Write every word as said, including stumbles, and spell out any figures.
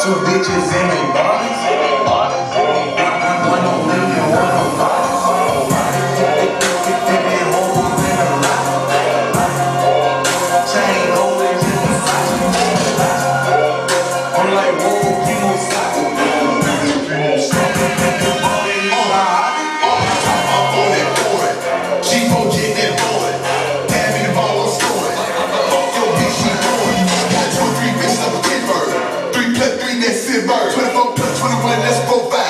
Two bitches in they bodies. One on living, one on bodies. Fifty hoes in a lot. Chain holders in the side. I'm like, whoa, people stop. She gon' get that boy. Have me the ball on scoring. Fuck your bitch, she bored. Got two or three bitches up a kid bird. Three plus three, that's it bird. twenty-four plus twenty-one, let's go back.